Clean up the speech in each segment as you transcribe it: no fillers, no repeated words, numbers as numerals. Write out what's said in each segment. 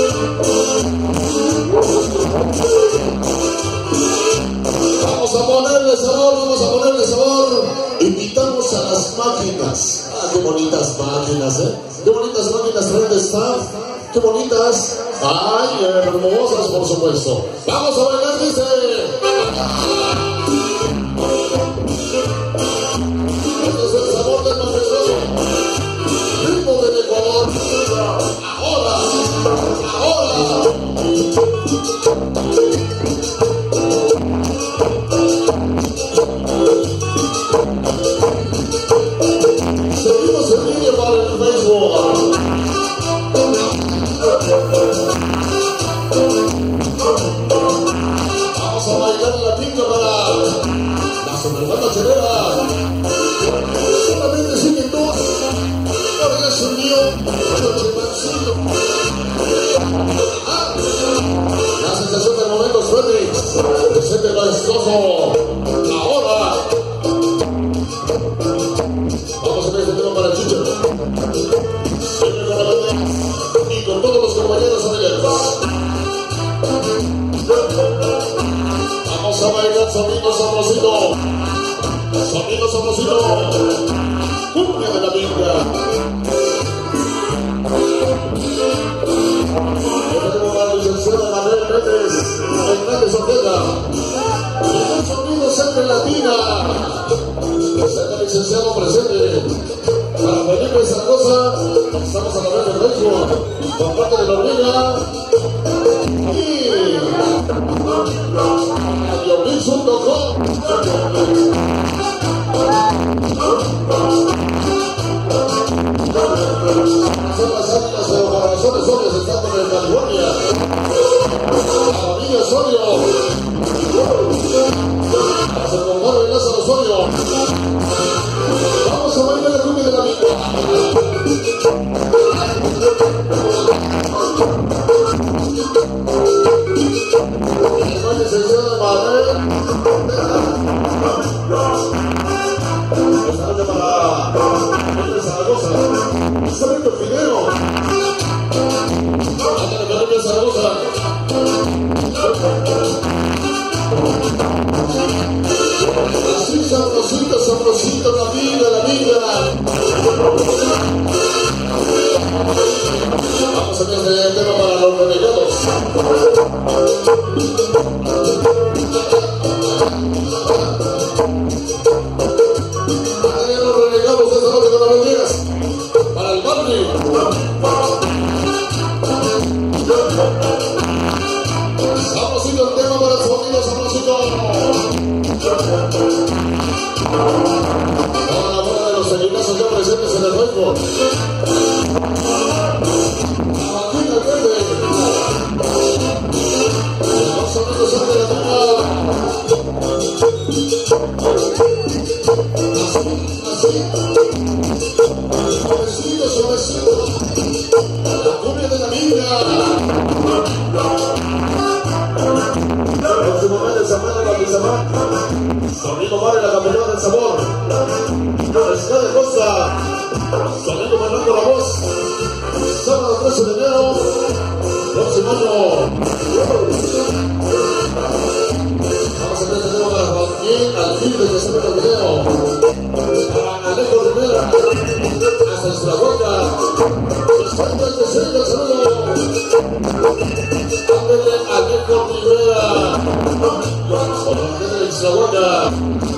Vamos a ponerle sabor, vamos a ponerle sabor. Invitamos a las máquinas. Ah, qué bonitas máquinas, qué bonitas máquinas traen de staff. Qué bonitas. Ay, hermosas, por supuesto. Vamos a bailar, dice. Este es el sabor del majestuoso ritmo del Ecuador. Ahora, ahora. Seguimos en línea para el Facebook. Vamos a bailar la pinta para la superbanda chelera. Solamente siguen dos. Ahora ya se unió la sensación del momento, Félix. Presente maestoso. Ahora vamos a ver este tema para Chicho. Siempre con la banda y con todos los compañeros amigueros. Vamos a bailar sonido sabrosito. Sonido sabrosito. Cumbia de la Biblia. Yo tengo la licenciada Manuel Méndez, Hernández Ortega. Y el sonido siempre latina. Está el licenciado presente. Para Felipe Zaragoza, estamos a la vez del Facebook, por parte de la Hormiga. Y Radioblitz.com. Son las águilas de los corazones Orios, estamos en California. La familia Osorio. Se compara en Lázaro Osorio. Vamos a bailar la cumbia de la vida. Licenciada Manuel. Esta noche para Felipe Zaragoza. Está viendo el video. Ándale, Felipe Zaragoza. Así sabrosita, sabrosita, la vida, la vida. Vamos a ver el tema para los renegados. Los renegados de esta noche con las bendigas. Para el Barney. Sabrosito el tema para el sonido, sabrosito. Toda la bola de los seguidazos ya presentes en el Facebook. Aquí al verde. Los sonidos salen de la toma. Así. Suavecito, suavecito. La cumbia de la vida. Próximo mes de semana la Pizamá. Sonido Mare, la campeona del sabor. Universidad de Costa. Sonido Manando la voz. Sábado 13 de enero. Próximo año. Vamos a tener el tema para Joaquín Alfil, que se ve el video. Para Alejo Rivera. Hasta nuestra boca. Estando el deseo del saludo. Ándele Alejo Rivera. Por la gente de Islahuaca.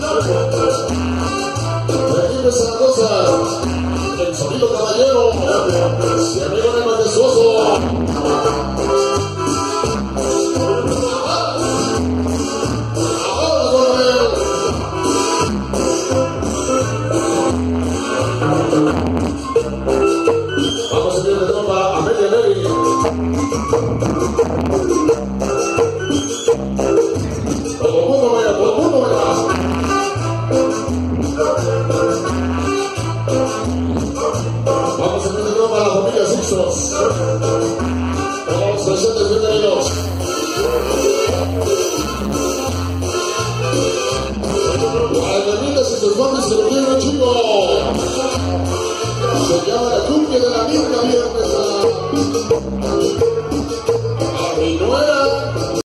Felipe Zaragoza. El sonido caballero. Siempre con el majestuoso. Ahora con él. Vamos a tener el tema para Amelia Levy. Todo el mundo vaya, todo el mundo vaya. Vamos a tener el tema para la familia Sixtos. Todos presentes, bienvenidos. Para Hernández y sus bandas que lo quieren, chicos. Se llama la cumbia de la Biblia viernes. Y no era